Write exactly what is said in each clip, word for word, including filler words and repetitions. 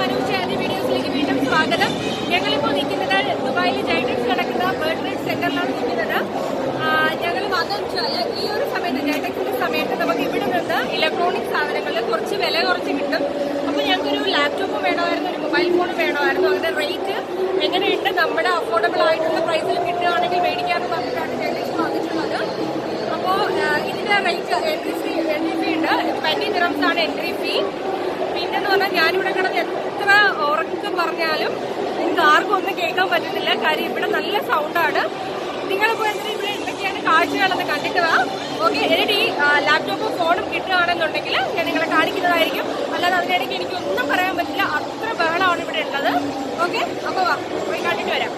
Anoopshyaadhi videos വീണ്ടും സ്വാഗതം. ഞങ്ങളിപ്പോൾ നിൽക്കുന്നത് ദുബായിൽ ജൈറ്റക്സ് നടക്കുന്ന ബേർഡ് ട്രേഡ് സെന്ററിലാണ് നിൽക്കുന്നത്. ഞങ്ങൾ വന്നെന്ന് വെച്ചാൽ ഈ ഒരു സമയത്ത് ജൈറ്റക്സിന്റെ സമയത്ത് നമുക്ക് ഇവിടെ നിന്ന് ഇലക്ട്രോണിക് സാധനങ്ങളിൽ കുറച്ച് വില കുറച്ച് കിട്ടും. അപ്പോൾ ഞങ്ങൾക്കൊരു ലാപ്ടോപ്പ് വേണമായിരുന്നു, ഒരു മൊബൈൽ ഫോൺ വേണമായിരുന്നു. അതിന്റെ റേറ്റ് എങ്ങനെയുണ്ട്, നമ്മുടെ അഫോർഡബിൾ ആയിട്ടുള്ള പ്രൈസിൽ കിട്ടുകയാണെങ്കിൽ മേടിക്കാമെന്ന് പറഞ്ഞിട്ടാണ് ജൈറ്റക്സ് വന്നിട്ടുള്ളത്. അപ്പോൾ ഇതിന്റെ rate entry fee entry fee ഉണ്ട്, ട്വന്റി ദിറംസ് ആണ് എൻട്രി ഫീ. പിന്നെന്ന് പറഞ്ഞാൽ ഞാനിവിടെ കിടന്ന് എത്ര ഉറക്കം പറഞ്ഞാലും എനിക്ക് ആർക്കും ഒന്നും കേൾക്കാൻ പറ്റുന്നില്ല. കാര്യം ഇവിടെ നല്ല സൗണ്ടാണ്. നിങ്ങളിപ്പോൾ എന്തിനും ഇവിടെ എന്തൊക്കെയാണ് കാഴ്ചകളെന്ന് കണ്ടിട്ട് വാ. ഓക്കെ, എന്നിട്ട് ഈ ലാപ്ടോപ്പും ഫോണും കിട്ടുകയാണെന്നുണ്ടെങ്കിൽ ഞാൻ നിങ്ങളെ കാണിക്കുന്നതായിരിക്കും. അല്ലാതെ അതിനിടയ്ക്ക് എനിക്കൊന്നും പറയാൻ പറ്റില്ല, അത്ര ബഹളമാണ് ഇവിടെ ഉള്ളത്. ഓക്കെ, അപ്പോൾ വാ, പോയി കണ്ടിട്ട് വരാം.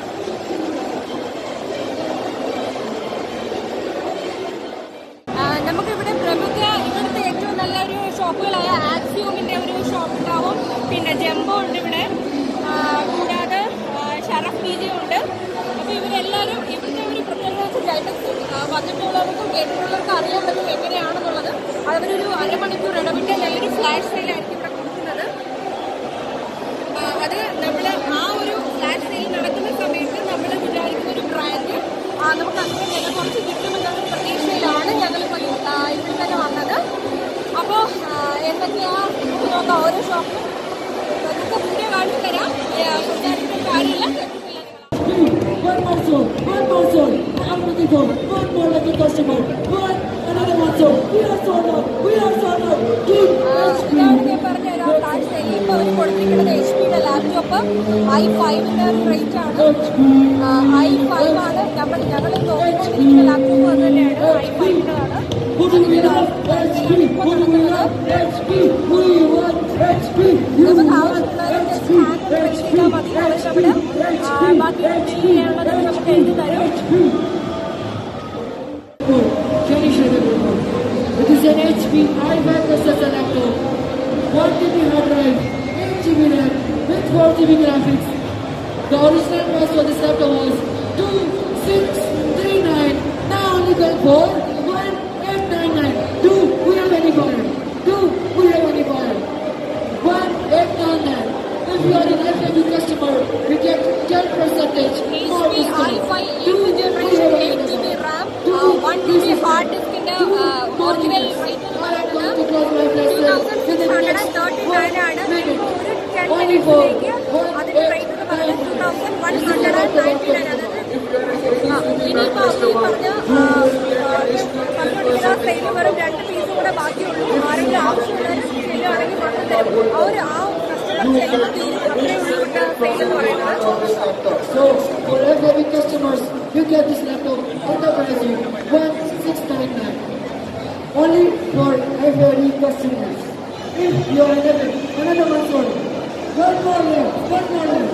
നമുക്കിവിടെ പ്രമുഖ ഇവിടുത്തെ ഏറ്റവും നല്ലൊരു ഷോപ്പുകളായ ആക്സിയോമിന്റെ ഒരു ഷോപ്പ് ഉണ്ടാവും, പിന്നെ ജംബോ ഉണ്ട് ഇവിടെ, കൂടാതെ ഷറഫ് പി ജി ഉണ്ട്. അപ്പോൾ ഇവരെല്ലാവരും ഇവിടുത്തെ ഒരു പ്രത്യേകത വെച്ച് ജൈറ്റക്സ് വന്നിട്ടുള്ളവർക്കും കേട്ടിട്ടുള്ളവർക്കും അറിയാൻ പറ്റും എങ്ങനെയാണെന്നുള്ളത്. അവരൊരു അരമണിക്കൂർ ഇടവിട്ട് നല്ലൊരു ഫ്ലാഷ് സെയിലായിരിക്കും ഇവിടെ കൊടുക്കുന്നത്. അത് നമ്മൾ ആ ഒരു ഫ്ലാഷ് സെയിൽ നടക്കുന്ന സമയത്ത് നമ്മൾ വിചാരിക്കുന്ന ഒരു ബ്രാൻഡ് നമുക്ക് അത്ര വില കുറച്ച് കിട്ടുമെന്നുള്ള പ്രതീക്ഷയിലാണ് ഞങ്ങൾ ഇവിടെ തന്നെ വന്നത്. അപ്പോൾ എന്തൊക്കെയാ നമുക്ക് നോക്കാം ഓരോ ഷോപ്പും. നമുക്ക് വീഡിയോ കാണിച്ചു തരാം, സംസാരിക്കുന്ന കാര്യമില്ല. One more soul, one more soul. I'm looking for one more lucky customer. One, another one soul. We are sold out. We are sold out. Dude, H P. ഞാൻ പറഞ്ഞുതരാം. ഫ്ലാഷ് സെയിൽ ഇപ്പോൾ അവർ കൊടുത്തിരിക്കുന്നത് H പിയുടെ laptop I ഫൈവിന്റെ ഒരു rate ആണ്. I five ആണ് നമ്മൾ ഞങ്ങൾ നോക്കിക്കൊണ്ടിരിക്കുന്ന ലാപ്ടോപ്പ് അത് തന്നെയാണ്, ഐ ഫൈവിൻ്റെതാണ്. നമുക്ക് ആവശ്യമുള്ളവരെ സ്കാനർ വെച്ചിട്ടാൽ മതി. അവർ നമ്മുടെ ബാക്കി ബിൽ ചെയ്യാനുള്ളത് നമുക്ക് എഴുതി തരും. It is an H P i five processor laptop, one G B hard drive, eight G B RAM with four G B graphics. The original price for this laptop was two six three nine. Now only going for one eight nine nine. Do we have any for it? Do we have any for it? one eight nine nine. If you are an F A B customer, you get ten percentage more discount. i five eighth generation eight G B RAM, one G B hard disk in the original rate two thousand six hundred thirty-nine ആണ്. ഒരു ten minutesലേക്ക് അതിന്റെ rate എന്ന് പറയുന്നത് two thousand one hundred ninety-nine. അതായത് ഇനിയിപ്പോൾ അവർ പറഞ്ഞ പറഞ്ഞുകൊണ്ടിരിക്കുന്ന sale വെറും രണ്ട് പീസും കൂടെ ബാക്കിയുള്ളൂ. ആരെങ്കിലും ആവശ്യമുള്ളവർ ചെല്ലുകയാണെങ്കിൽ മാത്രം തരും. അവർ ആ കസ്റ്റമർ ചെല്ലുമ്പോൾ തീരും. അത്രയേ ഉള്ളൂ ഇവിടുത്തെ സെയിൽ എന്ന് പറയുന്നത്. So for F A B customers, you get this laptop at the price of one six nine nine. Only for F A B customers. If you are F A B, another one for one more left, one more left.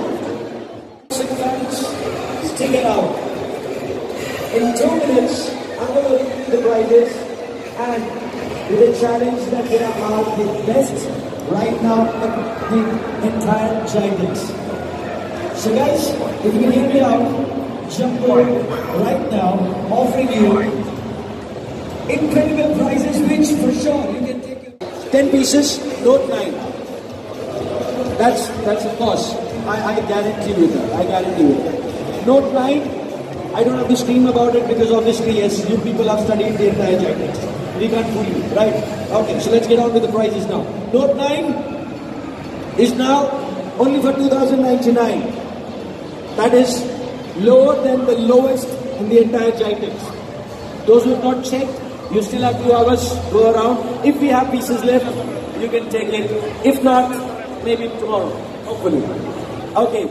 Stick it out. In two minutes, I'm going to give you the prizes and with a challenge that they are the best right now in the entire Gitex. So guys, if you can hear me out, jump on right now, offering you incredible prizes, which for sure you can take ten pieces, note nine. That's that's of course. I, I guarantee you that. I guarantee you that. Note nine. I don't have to scream about it because obviously yes, you people have studied the entire Gitex. We can't fool you, right? Okay, so let's get on with the prizes now. Note nine is now only for two thousand ninety-nine. That is lower than the lowest in the entire Gitex. Those who have not checked, you still have two hours, go around. If we have pieces left, you can take it. If not, maybe tomorrow, hopefully. Okay.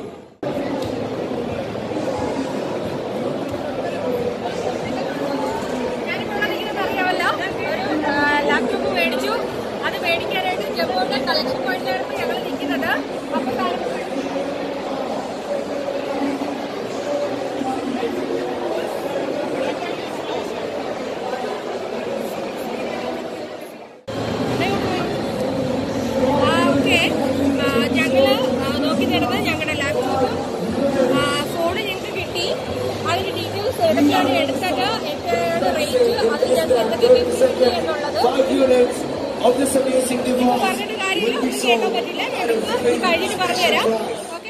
Laptop മേടിച്ചു. അത് മേടിക്കാനായിട്ട് ജമ്മൂടെ collection പോയിന്റിലാണ് ഞങ്ങൾ നിൽക്കുന്നത്. അപ്പോൾ okay, ഞങ്ങൾ നോക്കി തരുന്നത് ഞങ്ങളുടെ ലാപ്ടോപ്പ് നിങ്ങൾക്ക് കഴിഞ്ഞിട്ട് പറഞ്ഞുതരാം. Okay,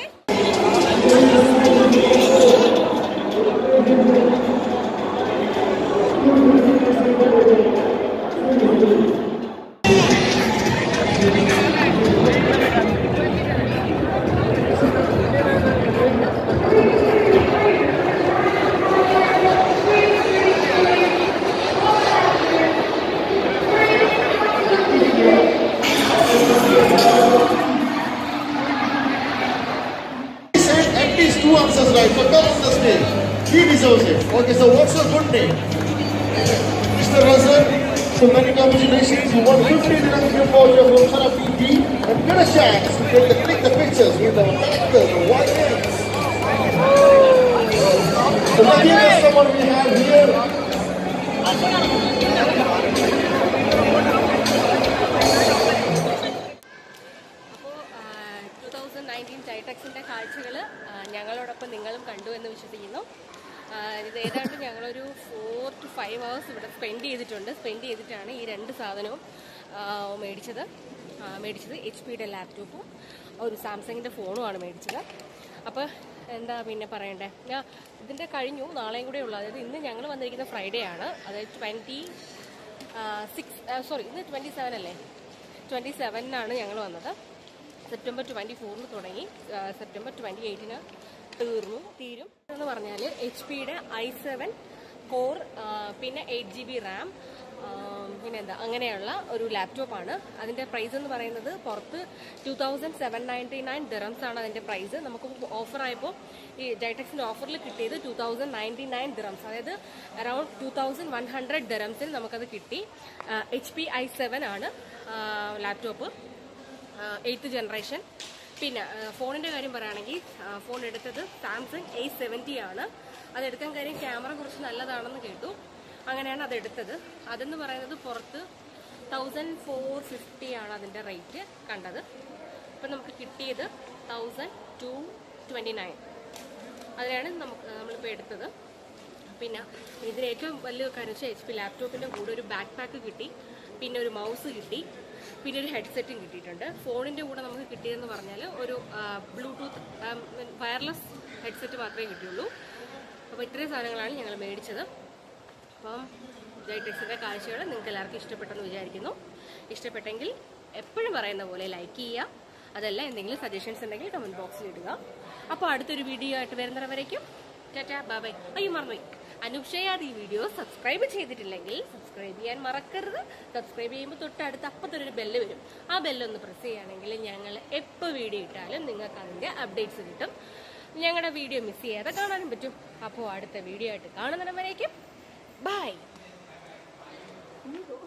two answers right, so come on the stage. He deserves it. Okay, so what's your good name? Mister Razan, so many congratulations. You won fifty dirhams before your Roshana P T and get a chance to get the, click the pictures with our characters, the white hands. So let's hear someone we have here. Nineteen ജൈടെക്സിൻ്റെ കാഴ്ചകൾ ഞങ്ങളോടൊപ്പം നിങ്ങളും കണ്ടു എന്ന് വിശ്വസിക്കുന്നു. ഇത് ഏതാണ്ട് ഞങ്ങളൊരു ഫോർ ടു ഫൈവ് ഹവേഴ്സ് ഇവിടെ സ്പെൻഡ് ചെയ്തിട്ടുണ്ട്. സ്പെൻഡ് ചെയ്തിട്ടാണ് ഈ രണ്ട് സാധനവും മേടിച്ചത് മേടിച്ചത് എച്ച് പിയുടെ ലാപ്ടോപ്പും ഒരു സാംസങ്ങിൻ്റെ ഫോണുമാണ് മേടിച്ചത്. അപ്പോൾ എന്താ പിന്നെ പറയണ്ടേ, ഞാൻ ഇതിൻ്റെ കഴിഞ്ഞു, നാളെയും കൂടെ ഉള്ളൂ. അതായത് ഇന്ന് ഞങ്ങൾ വന്നിരിക്കുന്ന ഫ്രൈഡേ ആണ്. അതായത് ട്വൻറ്റി സിക്സ് സോറി ഇന്ന് ട്വൻറ്റി സെവൻ അല്ലേ, ട്വൻറ്റി സെവനിനാണ് ഞങ്ങൾ വന്നത്. സെപ്റ്റംബർ ട്വൻറ്റി ഫോറിന് തുടങ്ങി, സെപ്റ്റംബർ ട്വൻറ്റി എയ്റ്റിന് തീർന്നു തീരും എന്ന് പറഞ്ഞാൽ എച്ച് പിയുടെ ഐ സെവൻ കോർ, പിന്നെ എയ്റ്റ് ജി ബി റാം, പിന്നെന്താ അങ്ങനെയുള്ള ഒരു ലാപ്ടോപ്പാണ്. അതിൻ്റെ പ്രൈസ് എന്ന് പറയുന്നത് പുറത്ത് two thousand seven ninety nine dirhams ആണ് അതിൻ്റെ പ്രൈസ്. നമുക്ക് ഓഫറായപ്പോൾ ഈ ജൈടെക്സിൻ്റെ ഓഫറിൽ കിട്ടിയത് two thousand ninety nine dirhams, അതായത് around two thousand one hundred ദിറംസിന് നമുക്കത് കിട്ടി. എച്ച് പി ഐ സെവൻ ആണ് ലാപ്ടോപ്പ്, എയ്ത്ത് ജനറേഷൻ. പിന്നെ ഫോണിൻ്റെ കാര്യം പറയുകയാണെങ്കിൽ ഫോൺ എടുത്തത് സാംസങ് എ സെവൻറ്റി ആണ്. അതെടുക്കാൻ കാര്യം ക്യാമറ കുറച്ച് നല്ലതാണെന്ന് കേട്ടു, അങ്ങനെയാണ് അതെടുത്തത്. അതെന്ന് പറയുന്നത് പുറത്ത് തൗസൻഡ് ഫോർ ഫിഫ്റ്റി ആണ് അതിൻ്റെ റേറ്റ് കണ്ടത്. ഇപ്പം നമുക്ക് കിട്ടിയത് തൗസൻഡ് ടു ട്വൻറ്റി നയൻ അതിനാണ് നമുക്ക് നമ്മളിപ്പോൾ എടുത്തത്. പിന്നെ ഇതിന് ഏറ്റവും വലിയ കാര്യം വെച്ചാൽ എച്ച് പി ലാപ്ടോപ്പിൻ്റെ കൂടെ ഒരു ബാക്ക് പാക്ക് കിട്ടി, പിന്നെ ഒരു മൗസ് കിട്ടി, പിന്നെ ഒരു ഹെഡ്സെറ്റും കിട്ടിയിട്ടുണ്ട്. ഫോണിൻ്റെ കൂടെ നമുക്ക് കിട്ടിയതെന്ന് പറഞ്ഞാൽ ഒരു ബ്ലൂടൂത്ത് വയർലെസ് ഹെഡ്സെറ്റ് മാത്രമേ കിട്ടിയുള്ളൂ. അപ്പോൾ ഇത്രയും സാധനങ്ങളാണ് ഞങ്ങൾ മേടിച്ചത്. അപ്പം ജൈടെക്സിൻ്റെ കാഴ്ചകൾ നിങ്ങൾക്ക് എല്ലാവർക്കും ഇഷ്ടപ്പെട്ടെന്ന് വിചാരിക്കുന്നു. ഇഷ്ടപ്പെട്ടെങ്കിൽ എപ്പോഴും പറയുന്ന പോലെ ലൈക്ക് ചെയ്യുക, അതല്ല എന്തെങ്കിലും സജഷൻസ് ഉണ്ടെങ്കിൽ കമൻറ്റ് ബോക്സിൽ ഇടുക. അപ്പോൾ അടുത്തൊരു വീഡിയോ ആയിട്ട് വരുന്നവരേക്കും ടാറ്റാ ബൈ ബൈ. അയ്യോ മറന്നുപോയി, അനുപ്ഷയാദി വീഡിയോ സബ്സ്ക്രൈബ് ചെയ്തിട്ടില്ലെങ്കിൽ സബ്സ്ക്രൈബ് ചെയ്യാൻ മറക്കരുത്. സബ്സ്ക്രൈബ് ചെയ്യുമ്പോൾ തൊട്ടടുത്ത് അപ്പത്തൊരു ബെല്ല് വരും, ആ ബെല്ലൊന്ന് പ്രസ് ചെയ്യുകയാണെങ്കിൽ ഞങ്ങൾ എപ്പോൾ വീഡിയോ ഇട്ടാലും നിങ്ങൾക്ക് അതിൻ്റെ അപ്ഡേറ്റ്സ് കിട്ടും. ഞങ്ങളുടെ വീഡിയോ മിസ് ചെയ്യാതെ കാണാനും പറ്റും. അപ്പോൾ അടുത്ത വീഡിയോ ആയിട്ട് കാണുന്നവരേക്കും